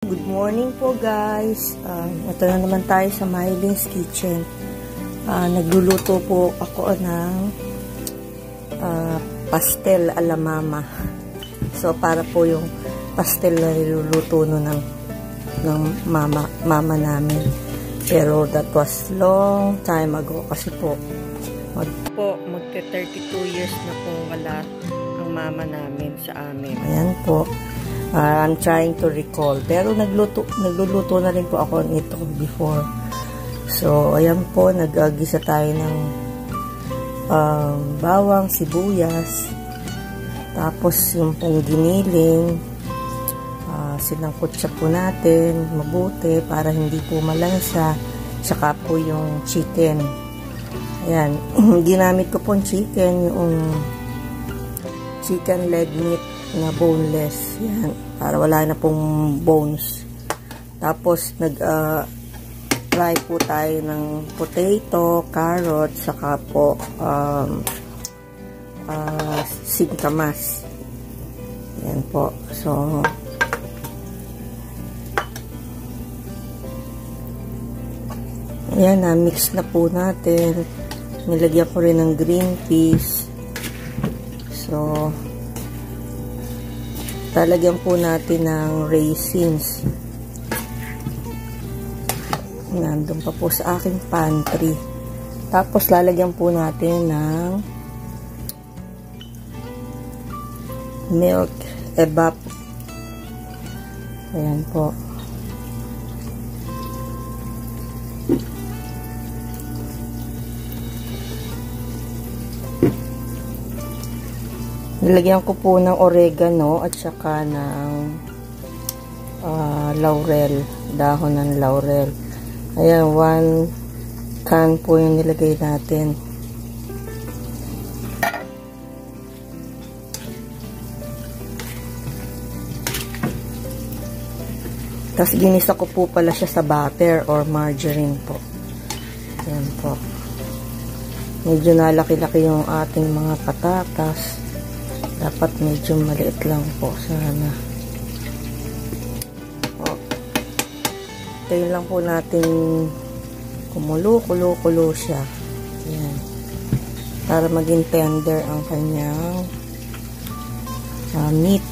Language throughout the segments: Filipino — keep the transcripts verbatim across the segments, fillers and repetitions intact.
Good morning po guys. Uh, ito na naman tayo sa Mylin's Kitchen. Uh, nagluluto po ako ng uh, pastel ala mama. So para po yung pastel na niluluto no ng, ng mama, mama namin. Pero that was long time ago kasi po mag po magte thirty-two years na po wala ang mama namin sa amin. Ayan po. Uh, I'm trying to recall. Pero nagluto, nagluluto na rin po ako nito before. So, ayan po, nag-agisa tayo ng um, bawang, sibuyas. Tapos, yung pong giniling. Uh, sinangkot siya po natin mabuti para hindi po malansa. Tsaka po yung chicken. Ayan. Ginamit ko po yung chicken, yung chicken leg meat na boneless. Yan. Para wala na pong bones. Tapos, nag-fry uh, po tayo ng potato, carrot, saka po um, uh, singkamas. Yan po. So, ayan na, mix na po natin. Nilagyan ko rin ng green peas. So, talagyan po natin ng raisins. Nandun pa po sa aking pantry. Tapos lalagyan po natin ng milk, evap. Ayan po. Nilagyan ko po ng oregano at saka ng uh, laurel, dahon ng laurel. Ayan, one can po yung nilagay natin. Tapos ginisa ko po pala siya sa butter or margarine po. Ayan po. Medyo nalaki-laki yung ating mga patatas. Dapat medyo maliit lang po sana. O, tayo lang po natin kumulo, kulo, kulo siya. Ayan. Para maging tender ang kanyang uh, meat.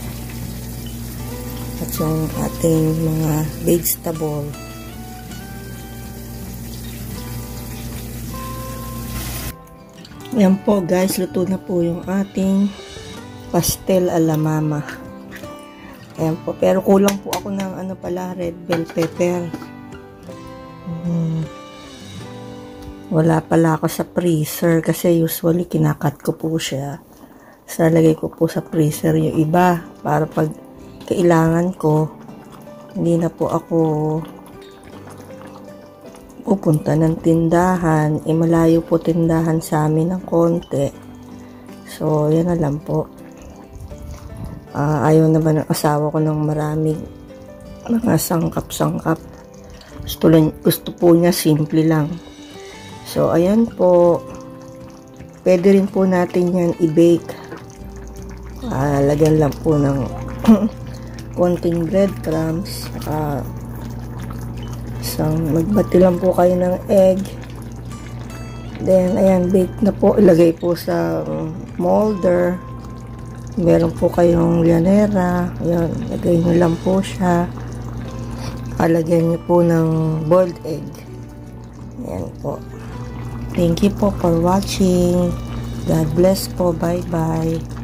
At yung ating mga vegetable. Ayan po guys, luto na po yung ating pastel ala mama. Ayan po. Pero kulang po ako ng ano pala, red bell pepper. Hmm. Wala pala ako sa freezer kasi usually kinakat ko po siya. So, lagay ko po sa freezer yung iba para pag kailangan ko, hindi na po ako pupunta ng tindahan. E, malayo po tindahan sa amin ng konti. So, yan na lang po. Uh, ayaw naman ng asawa ko ng maraming mga sangkap-sangkap. Gusto, gusto po niya simple lang. So, ayan po. Pwede rin po natin yan i-bake. Uh, lagyan lang po ng konting breadcrumbs. Uh, isang magbati lang po kayo ng egg. Then, ayan, bake na po. Ilagay po sa molder. Meron po kayong llanera. Ayan, lagay nyo lang po siya. Palagyan nyo po ng boiled egg. Ayan po. Thank you po for watching. God bless po. Bye-bye.